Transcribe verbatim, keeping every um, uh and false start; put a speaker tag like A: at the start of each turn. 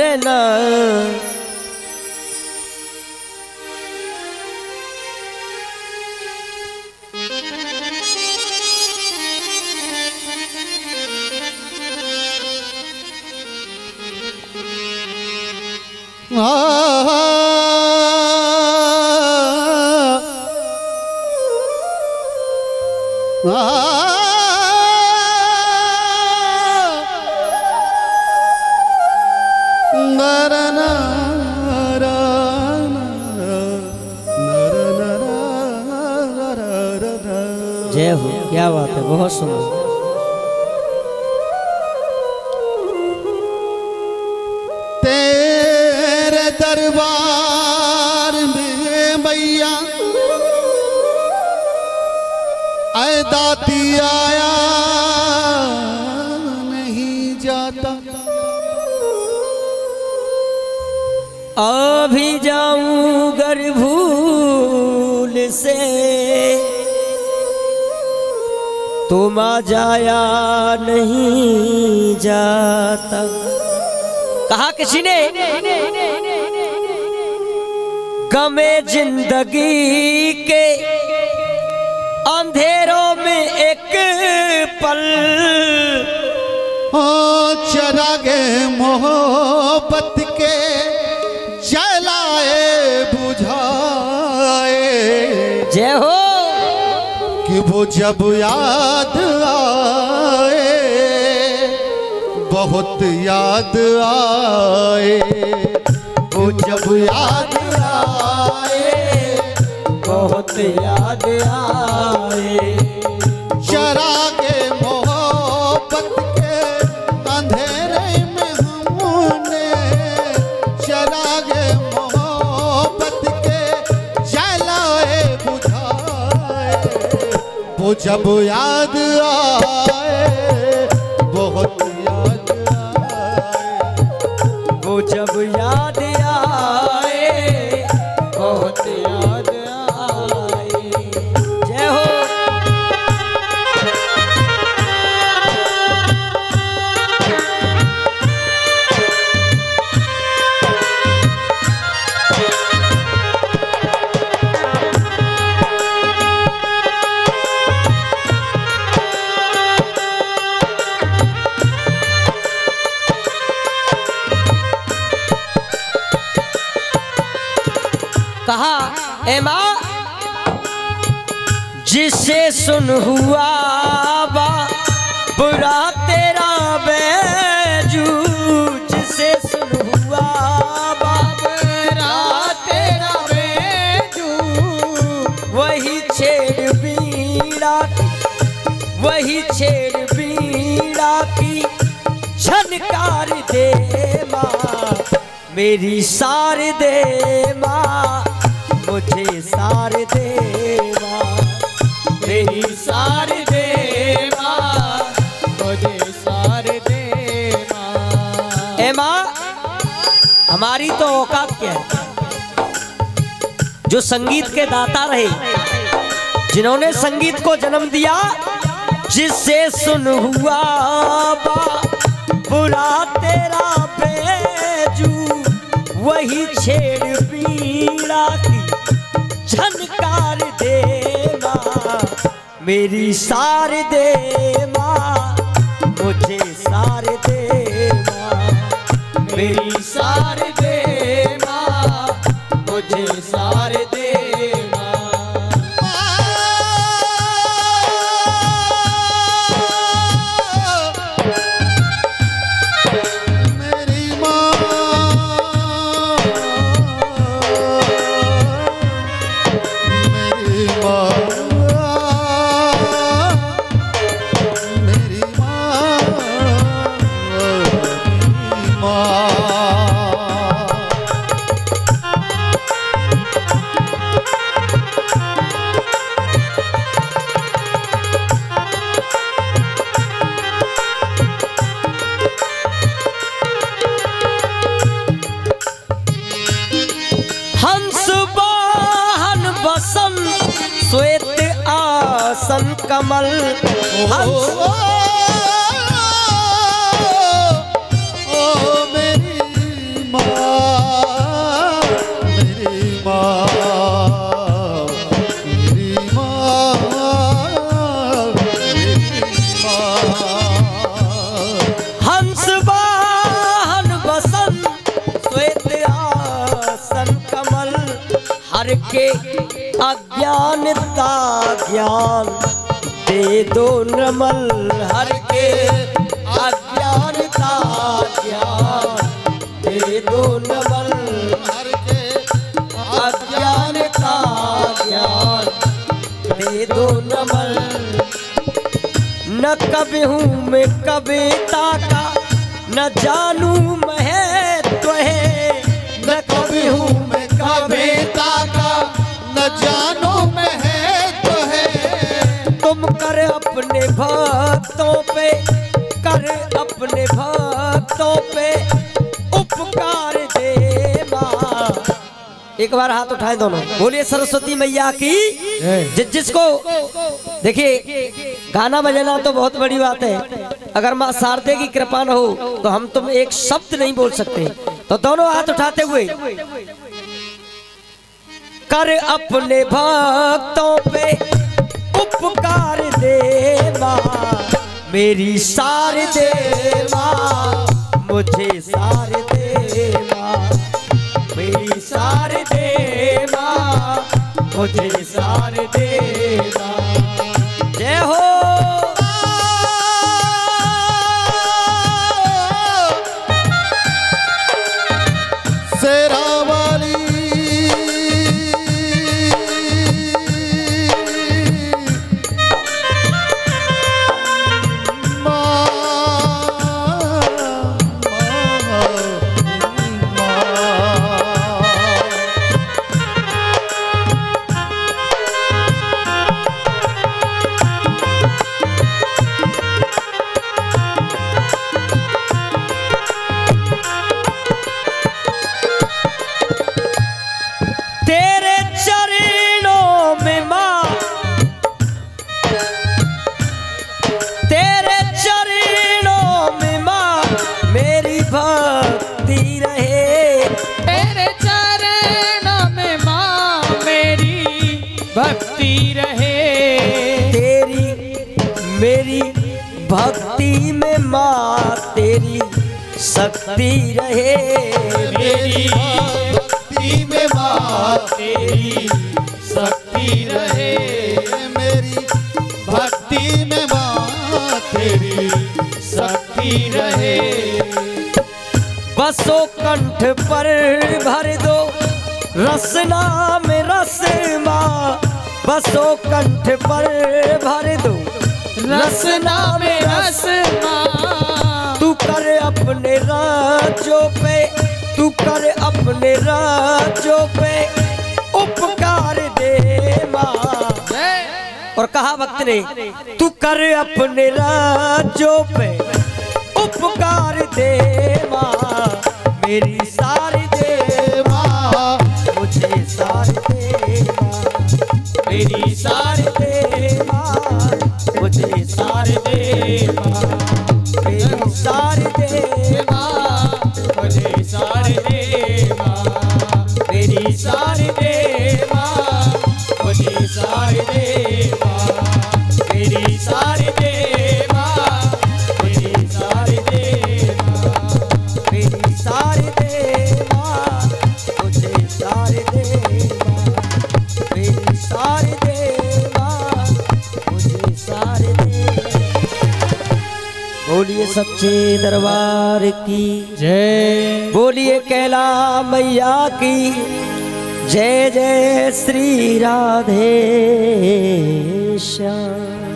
A: नैना। जय हो, क्या बात है, बहुत सुंदर।
B: तेरे दरबार में मैया ऐ दाती आया नहीं जाता।
A: अभी जाऊं गर भूल से तुम आ जाया नहीं जाता। कहा किसी ने गमे जिंदगी के अंधेरों में एक पल
B: हो चरागे मोहब्बत के जलाए बुझाए।
A: जय हो।
B: कि वो जब याद आए बहुत याद आए। वो जब याद आए
A: बहुत याद आए।
B: चरागे मोहब्बत के अंधेरे में हमने चरागे मोहब्बत के जलाए बुझाए। वो जब याद आए बहुत याद आए।
A: वो जब याद आए बहुत याद आए। जय हो। कहा ए माँ जिसे सुन हुआ बा बुरा तेरा बैजू। जिसे सुन हुआ बा बुरा तेरा बैजू। वही छेड़ बीड़ा वही छेड़ बीड़ा की झनकार दे माँ मेरी सार दे माँ मुझे सार दे माँ मेरी सार दे माँ मुझे सार दे माँ। ए माँ हमारी तो औकात क्या है। जो संगीत के दाता रहे जिन्होंने संगीत को जन्म दिया। जिससे सुन हुआ बा बुरा तेरा बैजू। वही छेड़ पीड़ा की झनकार दे माँ मेरी सार दे माँ मुझे सार दे माँ मेरी सार दे माँ मुझे सार दे माँ।
B: मेरी माँ मेरी माँ मेरी माँ मेरी माँ।
A: हंस वाहन बसंत श्वेत आसन कमल। हंस
B: ओ, ओ, ओ मेरी
A: के अज्ञानता ज्ञान दे दो निर्मल, हर के अज्ञानता ज्ञान दे दो निर्मल,
B: हर के
A: अज्ञानता ज्ञान दे दो निर्मल। न कभी हूँ मैं कविता का न जानू महत्व है, न कभी हूँ मैं
B: कविता का न जानो महत्व है।
A: तुम कर अपने भक्तों पे, कर अपने भक्तों पे उपकार दे माँ। एक बार हाथ उठाए दोनों, बोलिए सरस्वती मैया की। जि, जिसको देखिए गाना बजाना तो बहुत बड़ी बात है, अगर माँ शारदे की कृपा न हो तो हम तुम एक शब्द नहीं बोल सकते। तो दोनों हाथ उठाते हुए कर अपने भक्तों पे उपकार दे माँ, मेरी शारदे माँ मुझे शारदे माँ, मेरी शारदे माँ मुझे शारदे माँ। जय हो
B: शेरा वाली
C: भक्ति रहे,
A: तेरी मेरी भक्ति में माँ तेरी शक्ति रहे,
B: मेरी भक्ति में माँ तेरी शक्ति रहे, मेरी भक्ति में माँ तेरी शक्ति रहे।
A: बसो कंठ पर भर दो रसना में रस माँ, बसो कंठ पर भर दो
C: रसना में रस माँ।
A: तू कर अपने राज्यों पे, तू कर अपने राज्यों पे उपकार दे माँ। और कहा भक्त ने तू कर अपने राज्यों पे उपकार दे माँ, मेरी सारी दे माँ मुझे सारी दे माँ, मेरी सारी दे माँ मुझे सारी दे माँ, मेरी सारी दे माँ मुझे सारी दे माँ, मेरी सारी दे माँ मुझे सारी दे माँ, मेरी सारी दे माँ मुझे सारी दे माँ, मेरी सारी दे माँ मुझे सारी दे माँ, मेरी सारी दे माँ मुझे सारी दे। बोलिए सच्चे दरबार की
C: जय,
A: बोलिए कैला मैया की जय, जय श्री राधे श्याम।